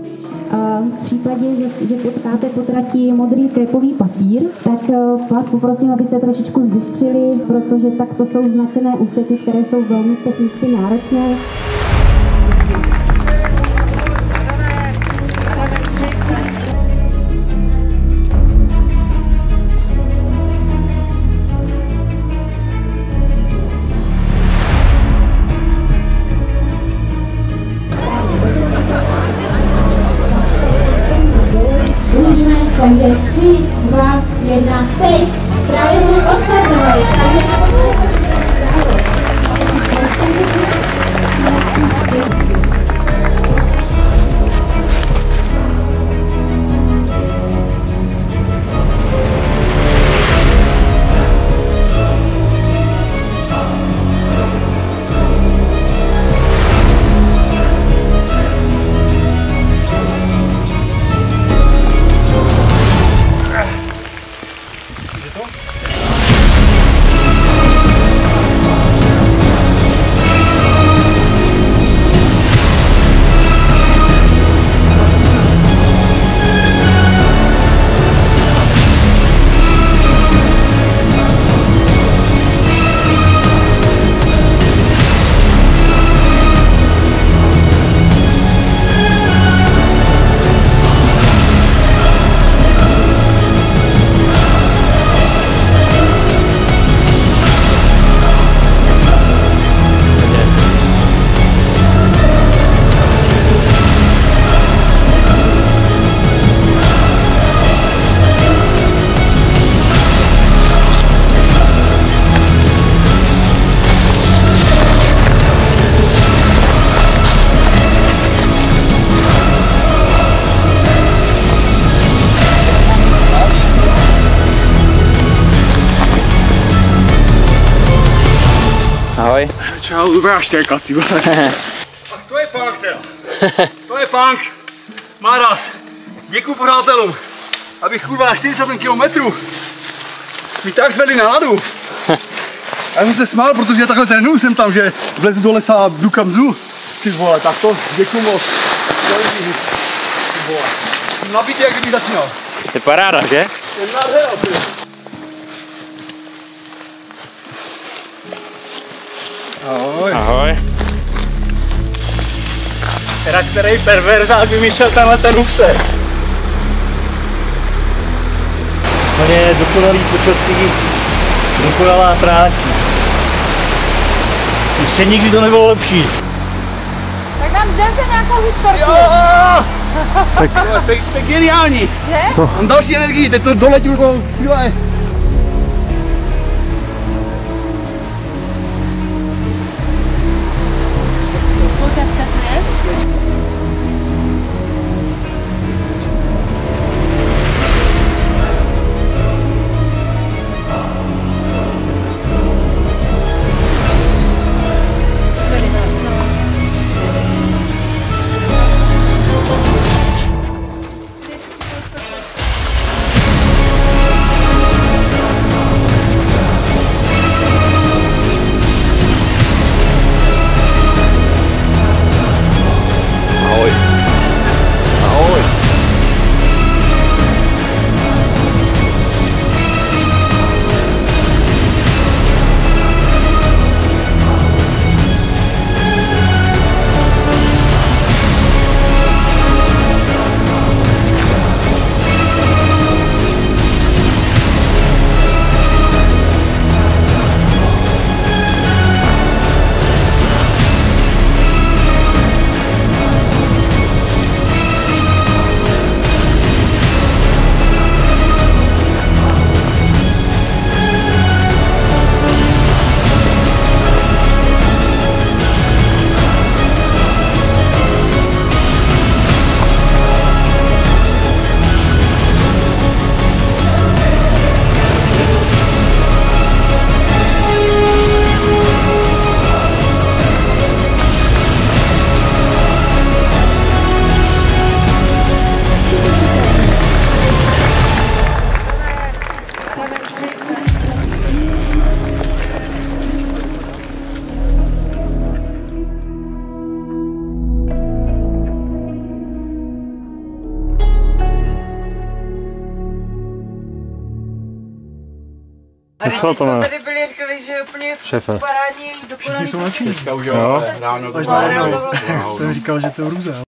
V případě, že potkáte po trati modrý krepový papír, tak vás poprosím, abyste trošičku zvystřili, protože takto jsou značené úseky, které jsou velmi technicky náročné. Takže 3, 2, 1, teď! Právě jsme odstartovali, takže Ahoj. Čau, dobrá štěka, ty vole. Tak to je punk, teda. To je punk. Máras. Děkuju pořádatelům. Abych kurva 48 km mi tak zvedli náladu. Já jsem se smál, protože já takhle trénuju jsem tam, že vlezu do lesa a jdu kam jdu. Ty vole, tak to děkuju moc. Ty vole. Jsem nabitý, jak kdybych začínal. Je paráda, že? Jsem nádhera, ty. Ahoj. Ahoj. Teda který perverzák vymýšlel tenhle ten úsek? To je dokonalý počasí, dokonalá tráť. Ještě nikdy to nebylo lepší. tak nám sdělte nějakou historku. Tak jste geniální. Že? Co? Mám další energii, teď to doletím jako chvíle. A když jsme tady byli, říkali, že je úplně parádní, dokonalý. Všichni jsou nadšení. Dneska už jo, ráno Ten říkal, že to je hrůza.